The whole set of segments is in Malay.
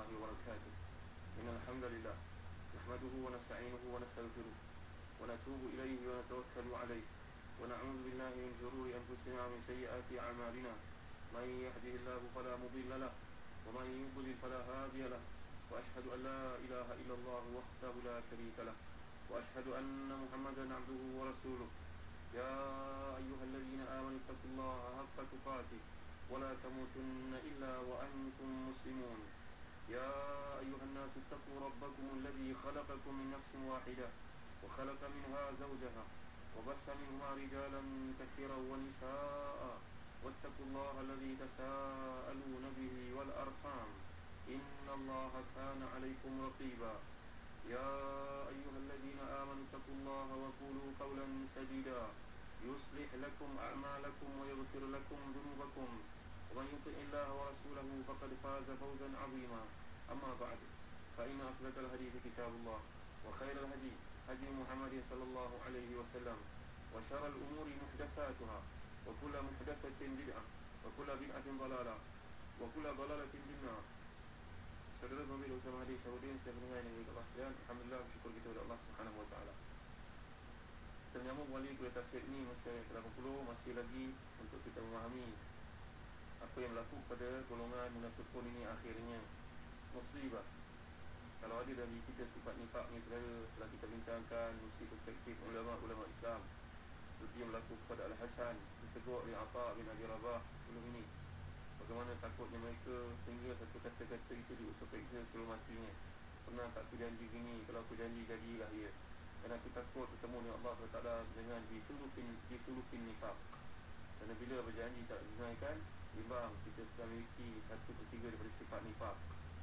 وبركاته. إن الحمد لله نحمده ونستعينه ونستغفره ونتوب إليه ونتوكل عليه ونعوذ بالله من شرور أنفسنا ومن سيئات أعمالنا. من يهده الله فلا مضل له ومن يضلل فلا هادي له وأشهد أن لا إله إلا الله وحده لا شريك له وأشهد أن محمدا عبده ورسوله. يا أيها الذين آمنوا اتقوا الله حق تقاته ولا تموتن إلا وأنتم مسلمون. يا أيها الناس اتقوا ربكم الذي خلقكم من نفس واحدة وخلق منها زوجها وبث منهما رجالا كثيرا ونساء واتقوا الله الذي تساءلون به والأرحام إن الله كان عليكم رقيبا. يا أيها الذين آمنوا اتقوا الله وقولوا قولا سديدا يصلح لكم أعمالكم ويغفر لكم ذنوبكم ومن يطع الله ورسوله فقد فاز فوزا عظيما. أما بعد فإن أصدق الحديث كتاب الله وخير الهدي هدي محمد صلى الله عليه وسلم وشر الأمور محدثاتها وكل محدثة بدعة وكل بدعة ضلالة وكل ضلالة في النار. Saudara pemilik bersama hadis Saudin, saya mendengar yang Allah sekalian. Alhamdulillah, syukur kita kepada Allah Subhanahu Wa Taala. Kita menyambung kembali kuliah tafsir ini masa ke-80, masih lagi untuk kita memahami apa yang berlaku pada golongan munafiqun ini. Akhirnya musibah. Kalau ada dari kita sifat nifak ni, saudara, telah kita bincangkan mesti perspektif ulama-ulama Islam. Seperti yang berlaku kepada Al-Hasan ditegur oleh Atha bin Abi Rabah sebelum ini. Bagaimana takutnya mereka sehingga satu kata-kata itu diusap periksa sebelum matinya. Pernah tak aku janji gini, kalau aku janji jadilah ia. Kerana aku takut bertemu dengan Allah SWT dengan disulusin nifak. Kerana bila berjanji tak tunaikan, bimbang kita sudah memiliki 1/3 daripada sifat nifak.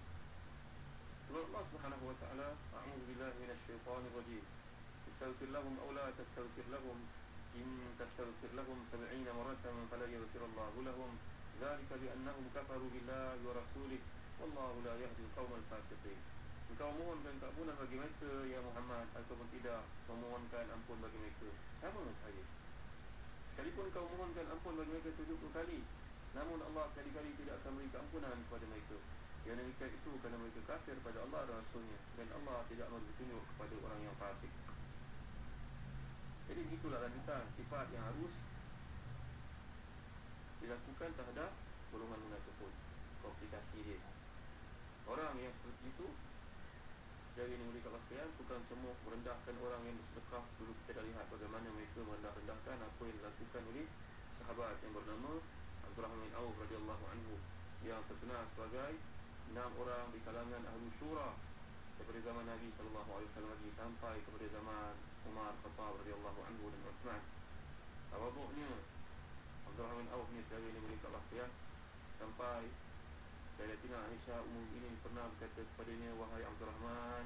Sebab Allah Subhanahu Wa Taala, a'udzubillahi minasyaitanir rajim. Istaghfir lahum aw la tastaghfir lahum in tastaghfir lahum 70 maratan fala yaghfirullahu lahum. ذلك بأنهم كفروا بالله ورسوله والله لا يهدي القوم الفاسقين. Engkau mohonkan keampunan bagi mereka ya Muhammad, ataupun tidak memohonkan ampun bagi mereka, sama saja. Sekalipun kau mohonkan ampun bagi mereka 70 kali, namun Allah sekali-kali tidak akan beri keampunan kepada mereka. Yang demikian itu kerana mereka kafir pada Allah dan Rasulnya, dan Allah tidak memberi petunjuk kepada orang yang fasik. Jadi itulah lanjutan sifat yang harus dilakukan terhadap golongan munafiqun. Komplikasi dia, orang yang seperti itu, secara ini mulia Allah sekalian, bukan cuma merendahkan orang yang bersedekah. Dulu kita dah lihat bagaimana mereka merendah-rendahkan apa yang dilakukan oleh sahabat yang bernama Abdurrahman bin Auf radhiyallahu anhu, yang terkenal sebagai 6 orang di kalangan Ahlu Syura daripada zaman Nabi SAW lagi sampai kepada zaman Umar Khattab radhiyallahu anhu dan Uthman. Tawaduknya Abdurrahman bin Auf ni secara ini mulia Allah sekalian, sampai Sayyidatina Aisyah Ummul Mukminin pernah berkata kepadanya, wahai Abdurrahman,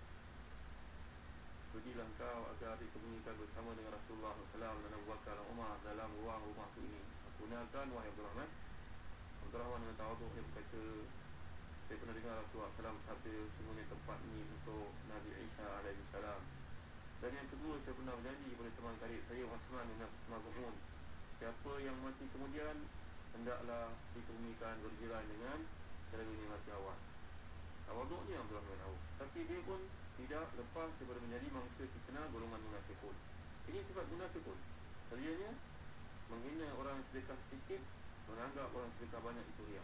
pergilah engkau agar dikebumikan bersama dengan Rasulullah SAW dan Abu Bakar dan Umar dalam ruang rumahku ini. Aku kenalkan wahai Abdurrahman. Abdurrahman dengan tawaduk dia berkata, saya pernah dengar Rasulullah SAW bersabda, semuanya tempat ini untuk Nabi Isa AS. Dan yang kedua, saya pernah berjanji kepada teman karib saya Uthman bin Maz'un, siapa yang mati kemudian hendaklah dikebumikan berjiran dengan selagi mati awal. Tawaduknya Abdurrahman bin Auf, tapi dia pun tidak lepas daripada menjadi manusia fitnah golongan munafiqun. Ini sifat munafiqun. Kaliannya menghina orang yang sedekah sedikit, menganggap orang sedekah banyak itu riya.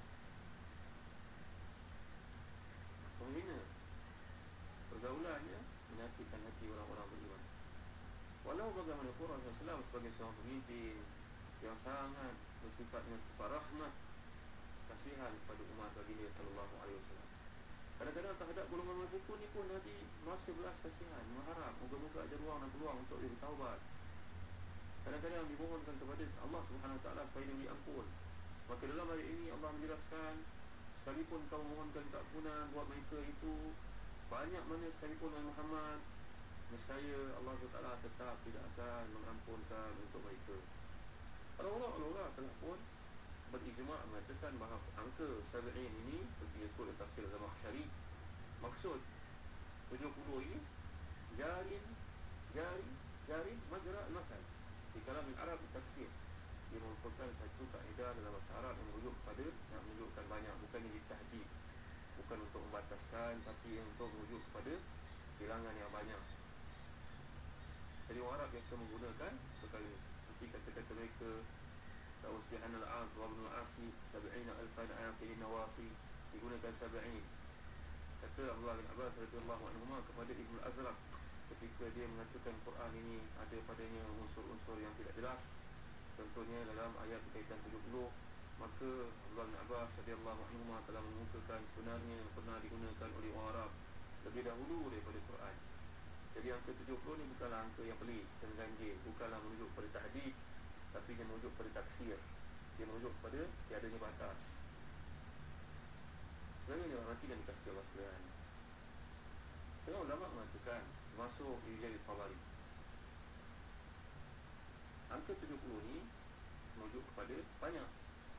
Menghina, pergaulannya menyakitkan hati orang-orang beriman. Walau bagaimanapun Rasulullah SAW sebagai seorang pemimpin yang sangat bersifat dengan sifat rahmah, kasihan kepada umat baginda sallallahu alaihi wasallam. Kadang-kadang terhadap golongan munafiqun ni pun Nabi merasa belas kasihan, mengharap moga-moga ada ruang dan peluang untuk dia bertaubat. Kadang-kadang dimohonkan kepada Allah Subhanahu Wa Taala supaya dia beri ampun. Maka dalam ayat ini Allah menjelaskan, sekalipun kau mohonkan keampunan buat mereka itu banyak mana sekalipun Muhammad, nescaya Allah SWT tetap tidak akan mengampunkan untuk mereka. Ulama-ulama telah pun berijma' mengatakan bahawa angka 70 ini, seperti disebut dalam tafsir Zamakhsyari, maksud 70 ini jari majra al-masal di kalam Arab takfir. Dia merupakan satu kaedah dalam bahasa Arab yang merujuk kepada, nak menunjukkan banyak, bukan ini tahdid, bukan untuk membatasi tapi untuk merujuk kepada bilangan yang banyak. Jadi orang Arab biasa menggunakan perkara ini. Seperti kata-kata mereka, Ta'usbihan al-az wa ibn al-asi sab'ina alfan ayatin nawasi, digunakan sab'in. Kata Abdullah bin Abbas radhiyallahu anhuma kepada Ibn al-Azraq ketika dia mengatakan Quran ini ada padanya unsur-unsur yang tidak jelas, contohnya dalam ayat berkaitan 70, maka Abdullah bin Abbas radhiyallahu anhuma telah mengukakan sebenarnya pernah digunakan oleh orang Arab lebih dahulu daripada Quran. Jadi angka 70 ni bukanlah angka yang pelik dan ganjil, bukanlah merujuk pada tahdid, tapi dia merujuk pada taksir. Dia merujuk pada tiadanya batas. Sebenarnya nanti dan dikasih Allah sekalian. Seorang ulama mengatakan, termasuk Ibn Jarir Tabari, angka 70 ni merujuk kepada banyak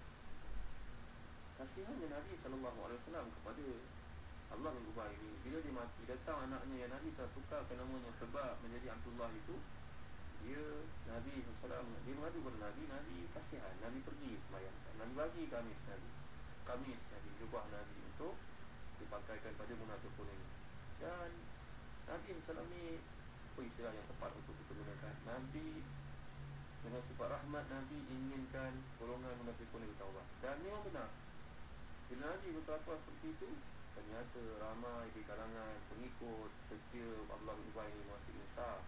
kasihannya Nabi SAW kepada Allah bin Ubay ini. Bila dia mati, datang anaknya yang Nabi telah tukarkan namanya Hubab menjadi Abdullah itu. Dia Nabi SAW, dia mengadu kepada Nabi. Nabi kasihan, Nabi pergi semayangkan, Nabi bagi kamis Nabi, jubah Nabi untuk dipakaikan pada munafiqun ini. Dan Nabi SAW ni apa istilah yang tepat untuk kita gunakan? Nabi dengan sifat rahmat, Nabi inginkan golongan munafiqun ini bertaubat. Dan memang benar, bila Nabi berkata seperti itu, ternyata ramai di kalangan pengikut setia Abdullah bin Ubay ini masih insaf,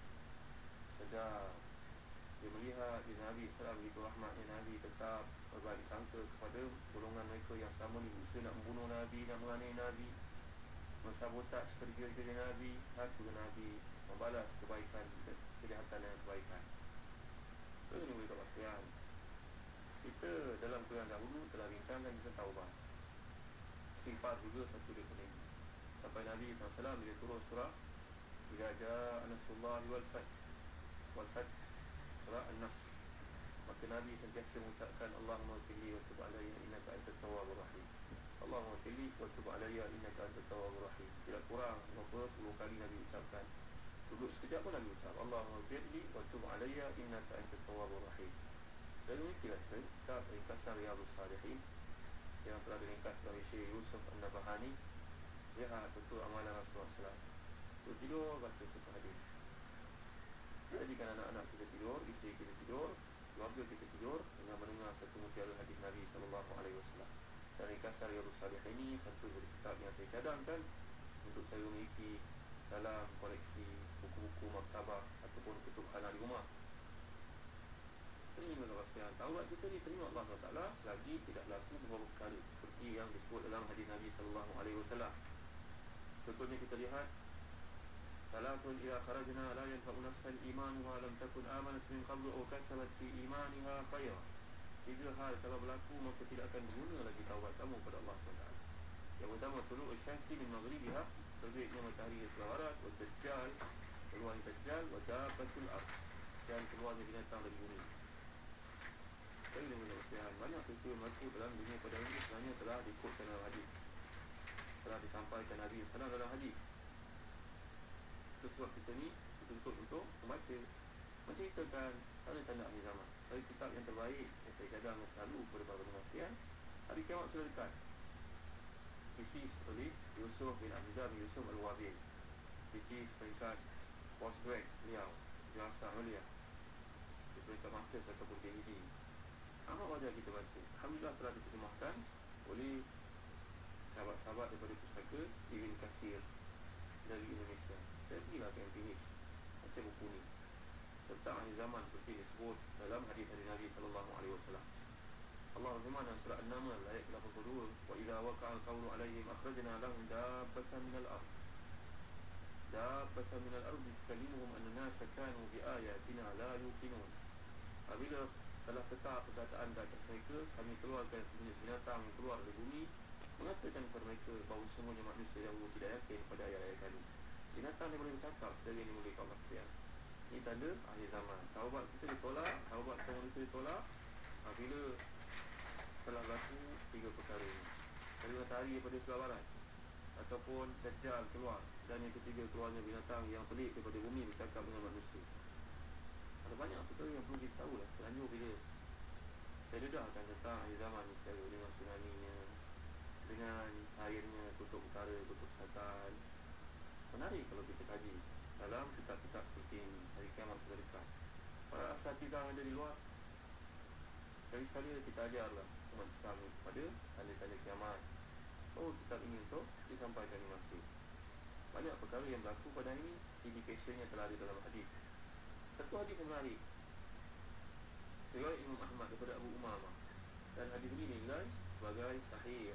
sedar. Dia melihat di Nabi SAW begitu rahmatnya, Nabi tetap berbaik sangka kepada golongan mereka yang selama ni berusaha nak membunuh Nabi, nak menganiaya Nabi, mensabotaj kerja-kerja Nabi. Satu Nabi membalas kebaikan, kejahatan dan kebaikan. So ini boleh tak pasal. Kita dalam kuliah dahulu telah bincangkan tentang taubat, istighfar juga satu daripada ini. Sampai Nabi SAW bila turun surah Idza jaa nasrullahi wal fath, surah An-Nasr, maka Nabi sentiasa mengucapkan Allahumma firli wa tub alayya innaka antat tawwabur rahim. Allahumma firli wa tub alayya innaka antat tawwabur rahim. Tidak kurang 10 kali Nabi ucapkan. Duduk sekejap pun Nabi ucap Allahumma firli wa tub alayya innaka antat tawwabur rahim. Saya memikirlah kitab Ringkasan Riyadhus Salihin yang telah diringkas oleh Syekh Yusuf An-Nabahani. Lihat betul amalan Rasulullah SAW. Untuk tidur, baca satu hadis. Jadikan anak-anak kita tidur, isteri kita tidur, keluarga kita tidur dengan mendengar satu mutiara hadis Nabi SAW. Dan Ringkasan Riyadhus Salihin ini satu dari kitab yang saya cadangkan untuk saya memiliki dalam koleksi buku-buku maktabah ataupun kutub khana di rumah. Terima kasih. Taubat kita diterima Allah SWT selagi tidak berlaku beberapa perkara seperti yang disebut dalam hadis Nabi SAW. Contohnya kita lihat, Salafun ila kharajna la yanfa'u nafsan imanuha lam takun amanat min qablu aw kasabat fi imaniha khayra. 3 hal kalau berlaku maka tidak akan berguna lagi taubat kamu kepada Allah SWT. Yang pertama, tulu'u syamsi min maghribiha, terbitnya matahari dari sebelah barat, wa dajjal, keluarnya dajjal, wa dabbatul ard, dan keluarnya binatang dari bumi. Saya ingin menjelaskan banyak peristiwa berlaku dalam dunia pada ini sebenarnya telah dikutkan dalam hadis, telah disampaikan Nabi SAW dalam hadis. Itu sebab kita ni dituntut untuk membaca, menceritakan tanda-tanda akhir zaman. Dari kitab yang terbaik yang saya cadang selalu kepada para penasihat, hari kiamat sudah dekat. Thesis oleh Yusuf bin Abdullah bin Yusuf Al-Wabil. Thesis peringkat postgrad beliau, jasa mulia, di peringkat masters ataupun PhD. Amat wajar kita baca. Alhamdulillah telah diterjemahkan oleh sahabat-sahabat daripada pustaka Ibn Katsir dari Indonesia. Saya pergilah ke MPH, baca buku ni tentang akhir zaman seperti disebut dalam hadis-hadis Nabi SAW. Allah berfirman dalam surah An-Naml ayat 82, wa idza waqa'a al-qawlu 'alaihim akhrajna lahum dabbatan minal ard tukallimuhum anna an-nasa kanu bi ayatina la yuqinun. Apabila telah tetap perkataan ke atas mereka, kami keluarkan sejenis binatang yang keluar dari bumi, mengatakan kepada mereka bahawa semuanya manusia yang tidak yakin pada ayat-ayat kami. Binatang yang boleh bercakap, sebagai ini boleh kaum sekalian. Ini tanda akhir zaman. Taubat kita ditolak, taubat semua manusia ditolak apabila telah berlaku 3 perkara ini. Dari matahari daripada sebelah barat, ataupun Dajjal keluar, dan yang ketiga keluarnya binatang yang pelik daripada bumi bercakap dengan manusia. Ada banyak perkara yang perlu kita tahu lah. Terlanjur bila saya dedahkan tentang akhir zaman ni secara dengan tsunami-nya, dengan cairnya kutub utara, kutub selatan, kaji dalam kitab-kitab seperti ini. Hari kiamat sudah dekat. Para asatidzah yang ada di luar, sekali-sekali kita ajarlah umat Islam pada tanda-tanda kiamat. Kitab ini untuk disampaikan di masjid. Banyak perkara yang berlaku pada ini, indikasinya telah ada dalam hadis. Satu hadis yang menarik, riwayat Imam Ahmad daripada Abu Umamah, dan hadis ini dinilai sebagai sahih.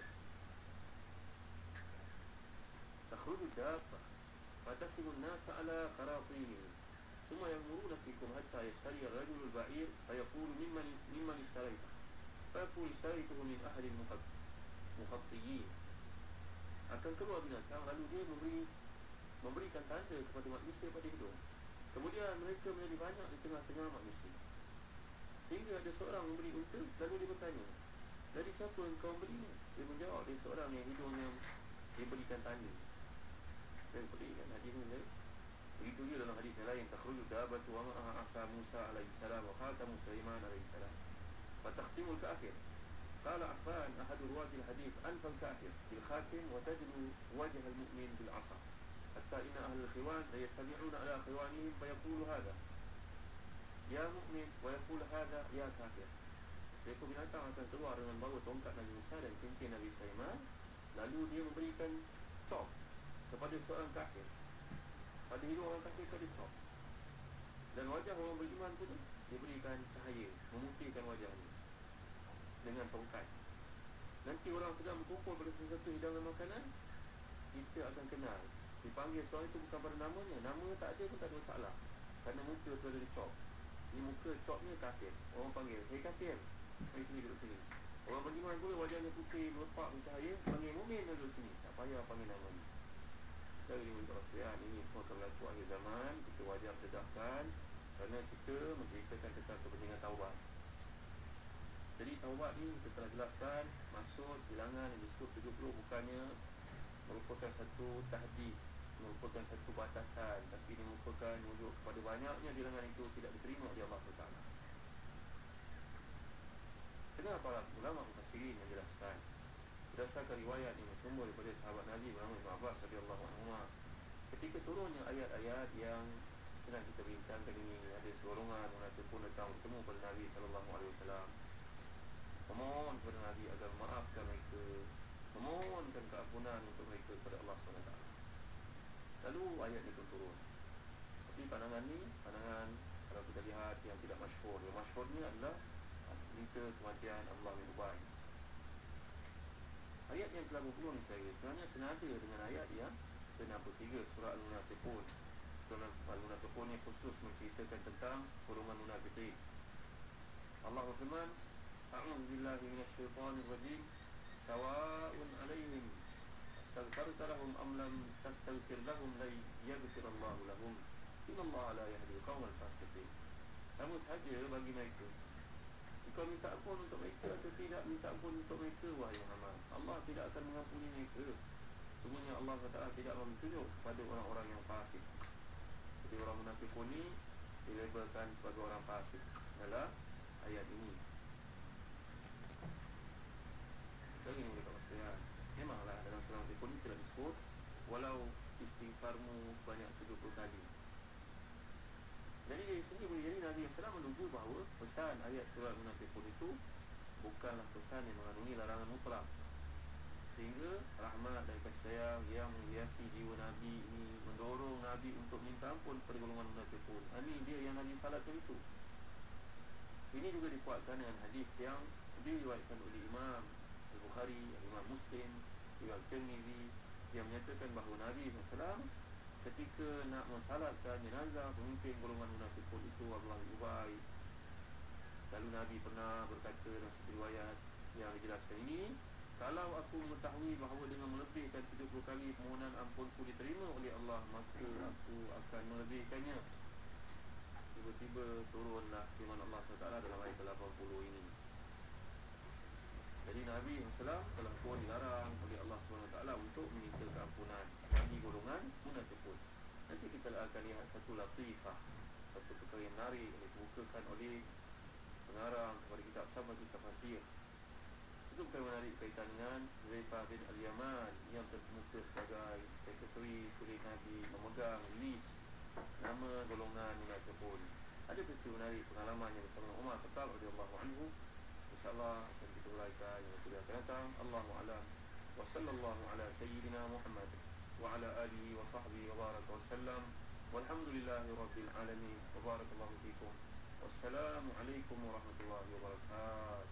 Takhruju dabbah fatasilu an-nasa ala kharatin thumma yamuruna fikum hatta yashtari ar-rajulu al-ba'ir fayaqulu mimman ishtarayta fayaqulu ishtaraytuhu min ahli al-muqattiyin. Akan keluar binatang, lalu dia memberikan tanda kepada manusia pada hidung. Kemudian mereka menjadi banyak di tengah-tengah manusia, sehingga ada seorang membeli unta. Lalu dia bertanya, dari siapa engkau beli? Dia menjawab, dari seorang yang hidungnya diberikan tanda. Dan berikan hadis ini. Begitu juga dalam hadis yang lain, takhruju dabbatu wa ma'aha asa Musa alaihi salam wa khatamu Sulaiman alaihi salam wa takhtimul kafir. قال عفان أحد رواة الحديث أنف الكافر بالخاتم وتجد وجه المؤمن بالعصا حتى إن أهل الخوان ليجتمعون على خوانهم فيقول هذا يا مؤمن ويقول هذا يا كافر. Seekor binatang akan keluar dengan bawa tongkat Nabi Musa dan cincin Nabi Sulaiman, lalu dia memberikan cop kepada seorang kafir. Pada hidung orang kafir ada cop, dan wajah orang beriman pun diberikan cahaya, memutihkan wajahnya dengan tongkat. Nanti orang sedang berkumpul pada sesuatu hidangan makanan, kita akan kenal. Dipanggil seorang itu bukan pada namanya. Nama tak ada pun tak ada masalah, kerana muka tu ada dicop. Ini muka copnya kafir. Orang panggil, hei kafir, mari sini, duduk sini. Orang beriman pula wajahnya putih, melepak bercahaya, panggil mukmin, duduk sini. Tak payah panggil nama ni. Sekali ini untuk Rasulullah, ini semua akan berlaku akhir zaman. Kita wajib dedahkan, kerana kita menceritakan tentang kepentingan taubat. Jadi taubat ni kita telah jelaskan, maksud bilangan yang disebut 70 bukannya merupakan satu tahdid, merupakan satu batasan, tapi ini merupakan wujud kepada banyaknya bilangan itu tidak diterima oleh Allah Taala. Dengar para ulama mufassirin menjelaskan berdasarkan riwayat yang bersumber daripada sahabat Nabi bernama Ibn Abbas radhiyallahu anhu, ketika turunnya ayat-ayat yang sedang kita bincangkan ini, ada seorang munafiqun datang bertemu pada Nabi sallallahu alaihi wasallam, memohon kepada Nabi agar maafkan mereka, memohonkan keampunan untuk mereka kepada Allah SWT. Lalu ayat itu turun. Tapi pandangan ni, pandangan kalau kita lihat yang tidak masyhur. Yang masyhur ni adalah berita kematian Allah bin Ubay. Ayat yang ke-80 ni sebenarnya senada dengan ayat yang ke-63 surah Al-Munafiqun. Surah Al-Munafiqun ni khusus menceritakan tentang golongan munafikin. Allah berfirman, أعوذ بالله من الشيطان الرجيم سواء عليهم استغفرت لهم أم لم تستغفر لهم لن يغفر الله لهم إن الله لا يهدي القوم الفاسقين. Sama sahaja bagi mereka, engkau minta ampun untuk mereka atau tidak minta ampun untuk mereka, wahai Muhammad, Allah tidak akan mengampuni mereka. Sebenarnya Allah Taala tidak menunjuk pada orang-orang yang fasik. Jadi orang munafiqun ni dilabelkan sebagai orang fasik dalam ayat ini. Lagi ni mereka maksudnya, memanglah dalam surah Al-Baqarah ini tidak disebut walau istighfarmu banyak 70 kali. Jadi dari sini boleh jadi Nabi SAW menuju bahawa pesan ayat surah Al-Munafiqun itu bukanlah pesan yang mengandungi larangan mutlak, sehingga rahmat dan kasih sayang yang menghiasi jiwa Nabi ini mendorong Nabi untuk minta ampun kepada golongan munafiqun. Ini dia yang Nabi salatkan itu. Ini juga dikuatkan dengan hadis yang diriwayatkan oleh Imam Bukhari, Imam Muslim, Imam Tirmizi, yang menyatakan bahawa Nabi SAW ketika nak mensalatkan jenazah pemimpin golongan munafiqun itu Abdullah bin Ubay, lalu Nabi pernah berkata dalam satu riwayat yang dijelaskan ini, kalau aku mengetahui bahawa dengan melebihkan 70 kali permohonan ampunku diterima oleh Allah, maka aku akan melebihkannya. Tiba-tiba turunlah firman Allah SWT dalam ayat 80 ini. Jadi Nabi SAW telah pun dilarang oleh Allah SWT untuk meminta keampunan bagi golongan munafiqun. Nanti kita akan lihat satu latifah, satu perkara yang menarik yang dikemukakan oleh pengarang kepada kitab Sabatul Tafasir. Itu bukan menarik berkaitan dengan Huzaifah bin Al-Yaman yang terkemuka sebagai sekretari Sulit Nabi memegang list nama golongan munafiqun. Ada peristiwa menarik pengalaman yang bersama Umar Khattab radhiyallahu anhu. InsyaAllah akan kita uraikan yang sudah akan datang. Allahu a'lam. Wa sallallahu ala sayyidina Muhammad wa ala alihi wa sahbihi wa baraka wa sallam. Walhamdulillahi rabbil alamin. Wa barakallahu fikum. Wassalamu alaikum warahmatullahi wabarakatuh.